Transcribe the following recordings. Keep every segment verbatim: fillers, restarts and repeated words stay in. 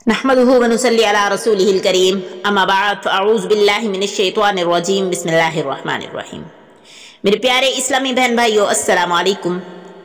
نحمده ونصلي على رسوله الكريم اما بعد فاعوذ باللہ من الشیطان الرجیم بسم اللہ الرحمن الرحیم۔ میرے پیارے اسلامی بہن بھائیو، السلام علیکم۔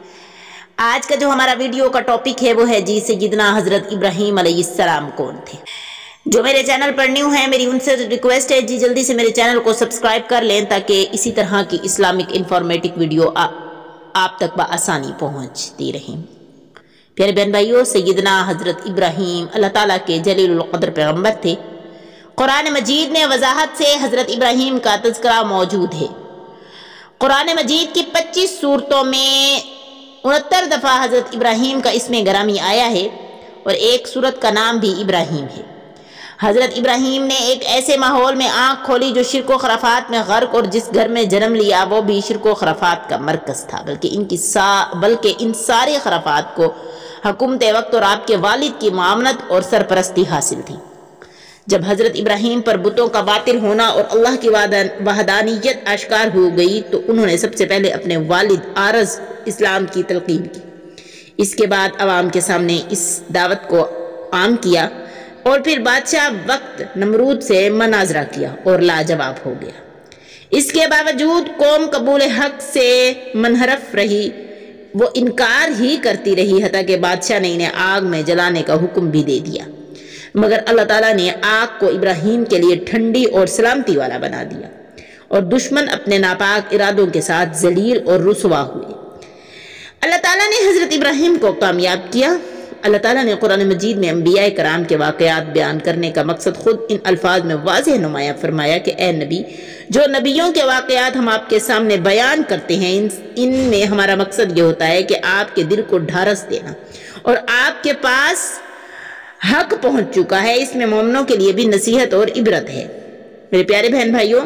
آج کا جو ہمارا ویڈیو کا ٹاپک ہے وہ ہے جی سیدنا حضرت ابراہیم علیہ السلام کون تھے۔ جو میرے چینل پر نیو ہیں، میری ان سے ریکویسٹ ہے جی جلدی سے میرے چینل کو سبسکرائب کر لیں تاکہ اسی طرح کی اسلامک انفارمیٹک ویڈیو آپ تک بآسانی پہنچتی رہیں۔ پیارے بہن بھائیو، سیدنا حضرت ابراہیم اللہ تعالیٰ کے جلیل القدر پیغمبر تھے۔ قرآن مجید میں وضاحت سے حضرت ابراہیم کا تذکرہ موجود ہے۔ قرآن مجید کی پچیس سورتوں میں انہتر دفعہ حضرت ابراہیم کا اسم گرامی آیا ہے اور ایک سورت کا نام بھی ابراہیم ہے۔ حضرت ابراہیم نے ایک ایسے ماحول میں آنکھ کھولی جو شرک و خرافات میں غرق، اور جس گھر میں جنم لیا وہ بھی شرک و خرافات کا مرکز تھا، بلکہ ان کی سا بلکہ ان سارے خرافات کو حکومت وقت اور آپ کے والد کی معاونت اور سرپرستی حاصل تھی۔ جب حضرت ابراہیم پر بتوں کا باطل ہونا اور اللہ کی وحدانیت آشکار ہو گئی تو انہوں نے سب سے پہلے اپنے والد آرز اسلام کی تلقین کی۔ اس کے بعد عوام کے سامنے اس دعوت کو عام کیا اور پھر بادشاہ وقت نمرود سے مناظرہ کیا اور لاجواب ہو گیا۔ اس کے باوجود قوم قبول حق سے منحرف رہی، وہ انکار ہی کرتی رہی، حتیٰ کہ بادشاہ نے انہیں آگ میں جلانے کا حکم بھی دے دیا، مگر اللہ تعالیٰ نے آگ کو ابراہیم کے لیے ٹھنڈی اور سلامتی والا بنا دیا، اور دشمن اپنے ناپاک ارادوں کے ساتھ ذلیل اور رسوا ہوئے۔ اللہ تعالیٰ نے حضرت ابراہیم کو کامیاب کیا۔ اللہ تعالیٰ نے قرآن مجید میں انبیاء کرام کے واقعات بیان کرنے کا مقصد خود ان الفاظ میں واضح نمایاں فرمایا کہ اے نبی، جو نبیوں کے واقعات ہم آپ کے سامنے بیان کرتے ہیں ان میں ہمارا مقصد یہ ہوتا ہے کہ آپ کے دل کو ڈھارس دینا، اور آپ کے پاس حق پہنچ چکا ہے، اس میں مومنوں کے لیے بھی نصیحت اور عبرت ہے۔ میرے پیارے بہن بھائیوں،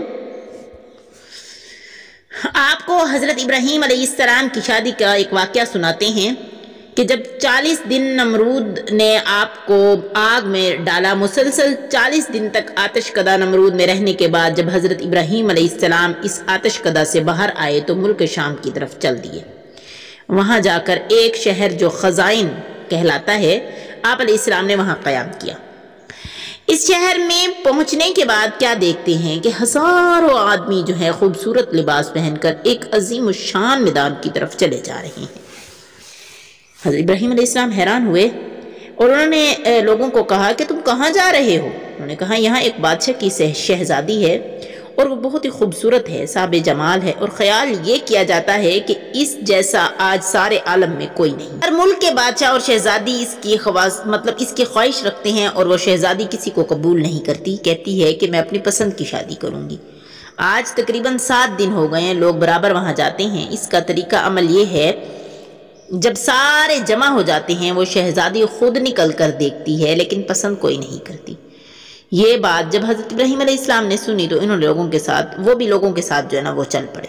آپ کو حضرت ابراہیم علیہ السلام کی شادی کا ایک واقعہ سناتے ہیں کہ جب چالیس دن نمرود نے آپ کو آگ میں ڈالا، مسلسل چالیس دن تک آتش کدہ نمرود میں رہنے کے بعد جب حضرت ابراہیم علیہ السلام اس آتش کدہ سے باہر آئے تو ملک شام کی طرف چل دیے۔ وہاں جا کر ایک شہر جو خزائن کہلاتا ہے، آپ علیہ السلام نے وہاں قیام کیا۔ اس شہر میں پہنچنے کے بعد کیا دیکھتے ہیں کہ ہزاروں آدمی جو ہے خوبصورت لباس پہن کر ایک عظیم الشان میدان کی طرف چلے جا رہے ہیں۔ حضرت ابراہیم علیہ السلام حیران ہوئے اور انہوں نے لوگوں کو کہا کہ تم کہاں جا رہے ہو؟ انہوں نے کہا یہاں ایک بادشاہ کی شہزادی ہے اور وہ بہت ہی خوبصورت ہے، صاحب جمال ہے، اور خیال یہ کیا جاتا ہے کہ اس جیسا آج سارے عالم میں کوئی نہیں۔ ہر ملک کے بادشاہ اور شہزادی اس کی خواص مطلب اس کی خواہش رکھتے ہیں اور وہ شہزادی کسی کو قبول نہیں کرتی، کہتی ہے کہ میں اپنی پسند کی شادی کروں گی۔ آج تقریباً سات دن ہو گئے ہیں، لوگ برابر وہاں جاتے ہیں۔ اس کا طریقہ عمل یہ ہے، جب سارے جمع ہو جاتے ہیں وہ شہزادی خود نکل کر دیکھتی ہے لیکن پسند کوئی نہیں کرتی۔ یہ بات جب حضرت ابراہیم علیہ السلام نے سنی تو انہوں نے لوگوں کے ساتھ وہ بھی لوگوں کے ساتھ جو ہے نا وہ چل پڑے،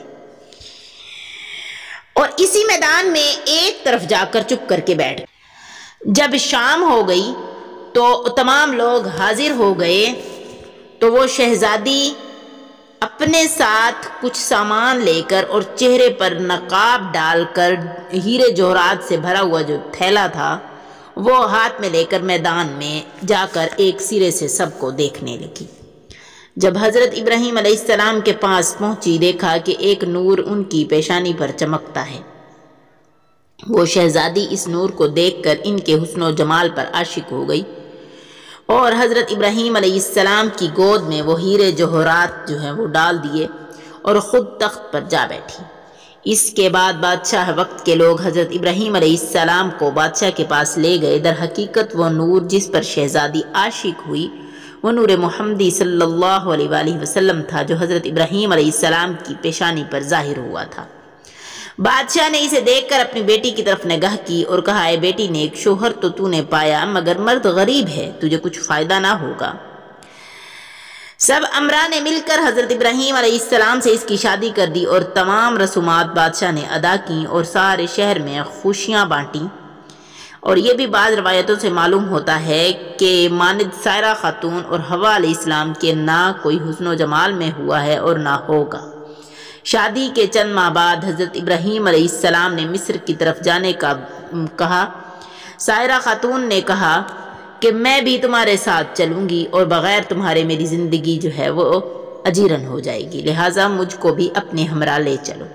اور اسی میدان میں ایک طرف جا کر چپ کر کے بیٹھ گئے۔ جب شام ہو گئی تو تمام لوگ حاضر ہو گئے تو وہ شہزادی اپنے ساتھ کچھ سامان لے کر اور چہرے پر نقاب ڈال کر ہیرے جوہرات سے بھرا ہوا جو تھیلا تھا وہ ہاتھ میں لے کر میدان میں جا کر ایک سرے سے سب کو دیکھنے لگی۔ جب حضرت ابراہیم علیہ السلام کے پاس پہنچی، دیکھا کہ ایک نور ان کی پیشانی پر چمکتا ہے۔ وہ شہزادی اس نور کو دیکھ کر ان کے حسن و جمال پر عاشق ہو گئی اور حضرت ابراہیم علیہ السلام کی گود میں وہ ہیرے جوہرات جو ہیں وہ ڈال دیے اور خود تخت پر جا بیٹھی۔ اس کے بعد بادشاہ وقت کے لوگ حضرت ابراہیم علیہ السلام کو بادشاہ کے پاس لے گئے۔ در حقیقت وہ نور جس پر شہزادی عاشق ہوئی وہ نور محمدی صلی اللہ علیہ وآلہ وسلم تھا، جو حضرت ابراہیم علیہ السلام کی پیشانی پر ظاہر ہوا تھا۔ بادشاہ نے اسے دیکھ کر اپنی بیٹی کی طرف نگاہ کی اور کہا، اے بیٹی نے ایک شوہر تو تو نے پایا مگر مرد غریب ہے، تجھے کچھ فائدہ نہ ہوگا۔ سب امراء نے مل کر حضرت ابراہیم علیہ السلام سے اس کی شادی کر دی اور تمام رسومات بادشاہ نے ادا کی اور سارے شہر میں خوشیاں بانٹیں۔ اور یہ بھی بعض روایتوں سے معلوم ہوتا ہے کہ مانند سائرہ خاتون اور حوا علیہ السلام کے نہ کوئی حسن و جمال میں ہوا ہے اور نہ ہوگا۔ شادی کے چند ماہ بعد حضرت ابراہیم علیہ السلام نے مصر کی طرف جانے کا کہا۔ سائرہ خاتون نے کہا کہ میں بھی تمہارے ساتھ چلوں گی اور بغیر تمہارے میری زندگی جو ہے وہ اجیرن ہو جائے گی، لہٰذا مجھ کو بھی اپنے ہمراہ لے چلو۔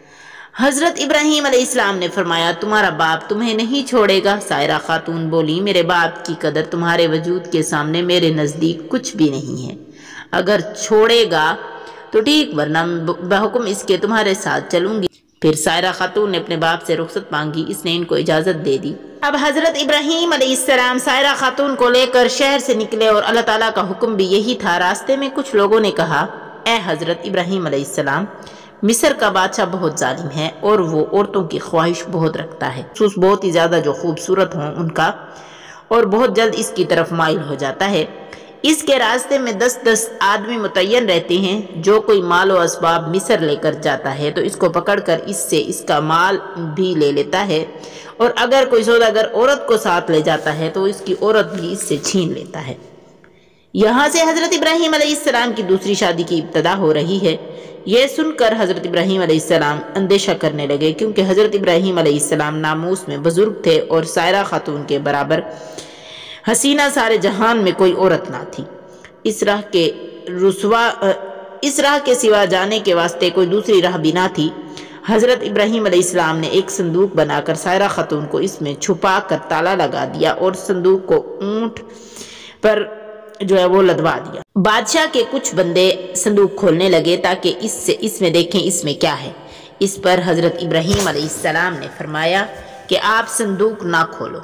حضرت ابراہیم علیہ السلام نے فرمایا تمہارا باپ تمہیں نہیں چھوڑے گا۔ سائرہ خاتون بولی میرے باپ کی قدر تمہارے وجود کے سامنے میرے نزدیک کچھ بھی نہیں ہے، اگر چھوڑے گا تو ٹھیک ورنہ بحکم اس کے تمہارے ساتھ چلوں گی۔ پھر سائرہ خاتون نے اپنے باپ سے رخصت مانگی، اس نے ان کو اجازت دے دی۔ اب حضرت ابراہیم علیہ السلام سائرہ خاتون کو لے کر شہر سے نکلے اور اللہ تعالیٰ کا حکم بھی یہی تھا۔ راستے میں کچھ لوگوں نے کہا اے حضرت ابراہیم علیہ السلام، مصر کا بادشاہ بہت ظالم ہے اور وہ عورتوں کی خواہش بہت رکھتا ہے، خصوص بہت ہی زیادہ جو خوبصورت ہوں ان کا، اور بہت جلد اس کی طرف مائل ہو جاتا ہے۔ اس کے راستے میں دس دس آدمی متعین رہتے ہیں، جو کوئی مال و اسباب مصر لے کر جاتا ہے تو اس کو پکڑ کر اس سے اس کا مال بھی لے لیتا ہے، اور اگر کوئی سوداگر عورت کو ساتھ لے جاتا ہے تو اس کی عورت بھی اس سے چھین لیتا ہے۔ یہاں سے حضرت ابراہیم علیہ السلام کی دوسری شادی کی ابتدا ہو رہی ہے۔ یہ سن کر حضرت ابراہیم علیہ السلام اندیشہ کرنے لگے، کیونکہ حضرت ابراہیم علیہ السلام ناموس میں بزرگ تھے اور سائرہ خاتون کے برابر حسینہ سارے جہان میں کوئی عورت نہ تھی۔ اس راہ کے رسوا اس راہ کے سوا جانے کے واسطے کوئی دوسری راہ بھی نہ تھی۔ حضرت ابراہیم علیہ السلام نے ایک صندوق بنا کر سائرہ خاتون کو اس میں چھپا کر تالا لگا دیا اور صندوق کو اونٹ پر جو ہے وہ لدوا دیا۔ بادشاہ کے کچھ بندے صندوق کھولنے لگے تاکہ اس سے اس میں دیکھیں اس میں کیا ہے۔ اس پر حضرت ابراہیم علیہ السلام نے فرمایا کہ آپ صندوق نہ کھولو،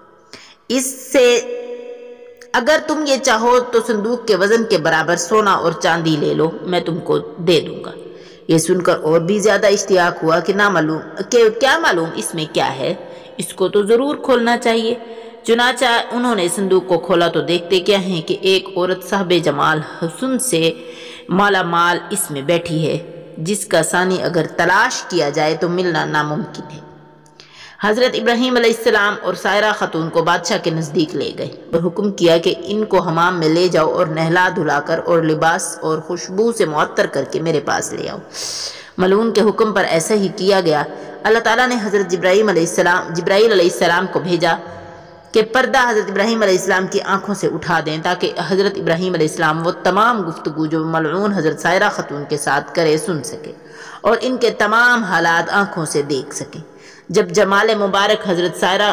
اس سے اگر تم یہ چاہو تو صندوق کے وزن کے برابر سونا اور چاندی لے لو، میں تم کو دے دوں گا۔ یہ سن کر اور بھی زیادہ اشتیاق ہوا کہ نہ معلوم کہ کیا معلوم اس میں کیا ہے، اس کو تو ضرور کھولنا چاہیے۔ چنانچہ انہوں نے صندوق کو کھولا تو دیکھتے کیا ہیں کہ ایک عورت صاحب جمال حسن سے مالا مال اس میں بیٹھی ہے، جس کا ثانی اگر تلاش کیا جائے تو ملنا ناممکن ہے۔ حضرت ابراہیم علیہ السلام اور سائرہ خاتون کو بادشاہ کے نزدیک لے گئے اور حکم کیا کہ ان کو حمام میں لے جاؤ اور نہلا دھلا کر اور لباس اور خوشبو سے معطر کر کے میرے پاس لے آؤ۔ ملعون کے حکم پر ایسا ہی کیا گیا۔ اللہ تعالیٰ نے حضرت جبرائیل علیہ السلام جبرائیل علیہ السلام کو بھیجا کہ پردہ حضرت ابراہیم علیہ السلام کی آنکھوں سے اٹھا دیں تاکہ حضرت ابراہیم علیہ السلام وہ تمام گفتگو جو ملعون حضرت سائرہ خاتون کے ساتھ کرے سن سکے اور ان کے تمام حالات آنکھوں سے دیکھ سکیں۔ جب جمال مبارک حضرت سائرہ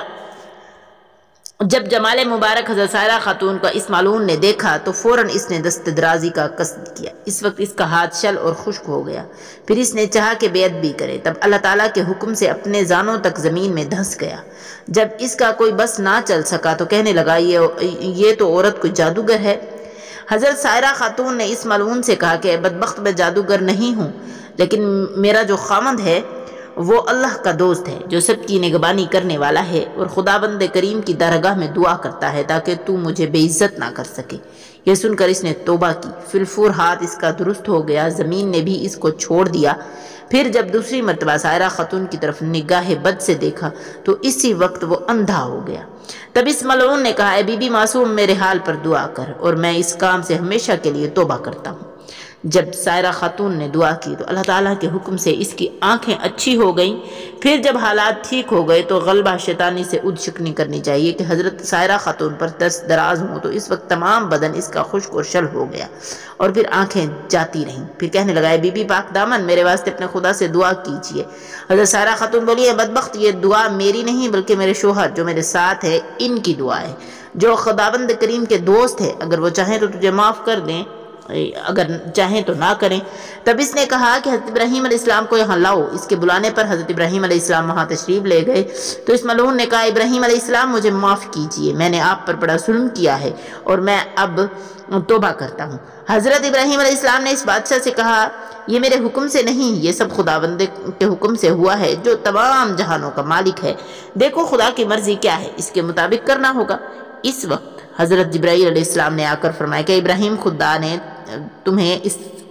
جب جمال مبارک حضرت سائرہ خاتون کا اس ملعون نے دیکھا تو فوراً اس نے دست درازی کا قصد کیا۔ اس وقت اس کا ہاتھ شل اور خشک ہو گیا، پھر اس نے چاہا کہ بیعت بھی کرے، تب اللہ تعالیٰ کے حکم سے اپنے زانوں تک زمین میں دھنس گیا۔ جب اس کا کوئی بس نہ چل سکا تو کہنے لگا یہ یہ تو عورت کوئی جادوگر ہے۔ حضرت سائرہ خاتون نے اس ملعون سے کہا کہ بدبخت میں جادوگر نہیں ہوں، لیکن میرا جو خامند ہے وہ اللہ کا دوست ہے جو سب کی نگبانی کرنے والا ہے اور خداوند کریم کی درگاہ میں دعا کرتا ہے تاکہ تو مجھے بے عزت نہ کر سکے۔ یہ سن کر اس نے توبہ کی، فی الفور ہاتھ اس کا درست ہو گیا، زمین نے بھی اس کو چھوڑ دیا۔ پھر جب دوسری مرتبہ سائرہ خاتون کی طرف نگاہ بد سے دیکھا تو اسی وقت وہ اندھا ہو گیا۔ تب اس ملعون نے کہا اے بی بی معصوم میرے حال پر دعا کر اور میں اس کام سے ہمیشہ کے لیے توبہ کرتا ہوں۔ جب سائرہ خاتون نے دعا کی تو اللہ تعالیٰ کے حکم سے اس کی آنکھیں اچھی ہو گئیں۔ پھر جب حالات ٹھیک ہو گئے تو غلبہ شیطانی سے اد شکنی کرنی چاہیے کہ حضرت سائرہ خاتون پر دست دراز ہوں، تو اس وقت تمام بدن اس کا خشک اور شل ہو گیا اور پھر آنکھیں جاتی رہیں۔ پھر کہنے لگا اے بی بی پاک دامن میرے واسطے اپنے خدا سے دعا کیجئے۔ حضرت سائرہ خاتون بولی اے بدبخت، یہ دعا میری نہیں بلکہ میرے شوہر جو میرے ساتھ ہے ان کی دعا ہے، جو خداوند کریم کے دوست ہے، اگر وہ چاہیں تو تجھے معاف کر دیں، اگر چاہیں تو نہ کریں۔ تب اس نے کہا کہ حضرت ابراہیم علیہ السلام کو یہاں لاؤ۔ اس کے بلانے پر حضرت ابراہیم علیہ السلام وہاں تشریف لے گئے تو اس ملعون نے کہا ابراہیم علیہ السلام مجھے معاف کیجئے، میں نے آپ پر بڑا ظلم کیا ہے اور میں اب توبہ کرتا ہوں۔ حضرت ابراہیم علیہ السلام نے اس بادشاہ سے کہا یہ میرے حکم سے نہیں، یہ سب خداوند کے حکم سے ہوا ہے جو تمام جہانوں کا مالک ہے، دیکھو خدا کی مرضی کیا ہے، اس کے مطابق کرنا ہوگا۔ اس وقت حضرت جبرائیل علیہ السلام نے آ کر فرمایا کہ ابراہیم خدا نے تمہیں اس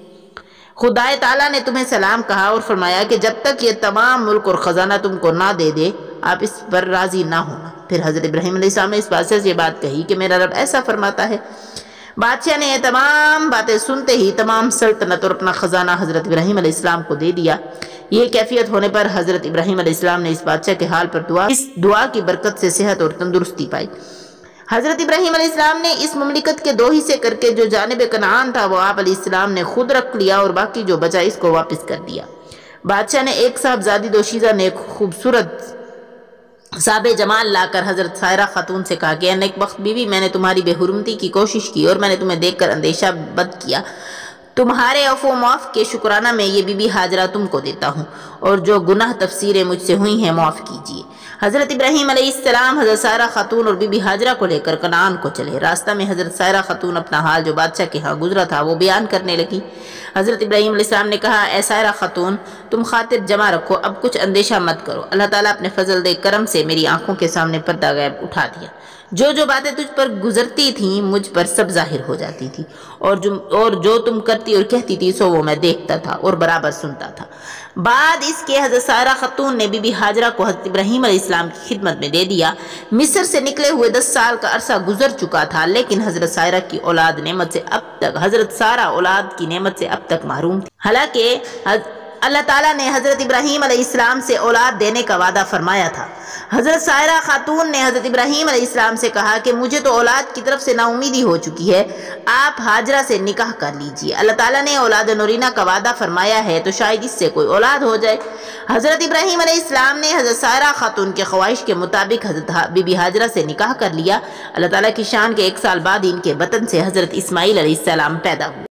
خدا تعالیٰ نے تمہیں سلام کہا اور فرمایا کہ جب تک یہ تمام ملک اور خزانہ تم کو نہ دے دے آپ اس پر راضی نہ ہونا۔ پھر حضرت ابراہیم علیہ السلام نے اس بادشاہ سے یہ بات کہی کہ میرا رب ایسا فرماتا ہے۔ بادشاہ نے یہ تمام باتیں سنتے ہی تمام سلطنت اور اپنا خزانہ حضرت ابراہیم علیہ السلام کو دے دیا۔ یہ کیفیت ہونے پر حضرت ابراہیم علیہ السلام نے اس بادشاہ کے حال پر دعا اس دعا کی برکت سے صحت اور تندرستی پائی۔ حضرت ابراہیم علیہ السلام نے اس مملکت کے دو حصے کر کے جو جانب کنعان تھا وہ آپ علیہ السلام نے خود رکھ لیا اور باقی جو بچا اس کو واپس کر دیا۔ بادشاہ نے ایک صاحبزادی دوشیزہ نے ایک خوبصورت صاحب جمال لا کر حضرت سائرہ خاتون سے کہا کہ اے نیک بخت بیوی، میں نے تمہاری بے حرمتی کی کوشش کی اور میں نے تمہیں دیکھ کر اندیشہ بد کیا، تمہارے عفو و معاف کے شکرانہ میں یہ بی بی ہاجرہ تم کو دیتا ہوں، اور جو گناہ تفسیریں مجھ سے ہوئی ہیں معاف کیجیے۔ حضرت ابراہیم علیہ السلام حضرت سائرہ خاتون اور بی بی ہاجرہ کو لے کر کنعان کو چلے۔ راستہ میں حضرت سائرہ خاتون اپنا حال جو بادشاہ کے ہاں گزرا تھا وہ بیان کرنے لگی۔ حضرت ابراہیم علیہ السلام نے کہا، اے سائرہ خاتون، تم خاطر جمع رکھو، اب کچھ اندیشہ مت کرو، اللہ تعالیٰ اپنے فضل دے کرم سے میری آنکھوں کے سامنے پردہ غیب اٹھا دیا۔ جو جو باتیں تجھ پر گزرتی تھیں مجھ پر سب ظاہر ہو جاتی تھی، اور جو اور جو تم کرتی اور کہتی تھی سو وہ میں دیکھتا تھا اور برابر سنتا تھا۔ بعد اس کے حضرت سائرہ خاتون نے بی بی ہاجرہ کو حضرت ابراہیم علیہ السلام کی خدمت میں دے دیا۔ مصر سے نکلے ہوئے دس سال کا عرصہ گزر چکا تھا، لیکن حضرت سائرہ کی اولاد نعمت سے اب تک حضرت سارہ اولاد کی نعمت سے اب تک محروم تھی، حالانکہ اللہ تعالیٰ نے حضرت ابراہیم علیہ السلام سے اولاد دینے کا وعدہ فرمایا تھا۔ حضرت سائرہ خاتون نے حضرت ابراہیم علیہ السلام سے کہا کہ مجھے تو اولاد کی طرف سے نا امیدی ہو چکی ہے، آپ ہاجرہ سے نکاح کر لیجئے، اللہ تعالیٰ نے اولاد نورینہ کا وعدہ فرمایا ہے تو شاید اس سے کوئی اولاد ہو جائے۔ حضرت ابراہیم علیہ السلام نے حضرت سائرہ خاتون کے خواہش کے مطابق حضرت بی بی ہاجرہ سے نکاح کر لیا۔ اللہ تعالیٰ کی شان کے ایک سال بعد ان کے بطن سے حضرت اسماعیل علیہ السلام پیدا ہوئے۔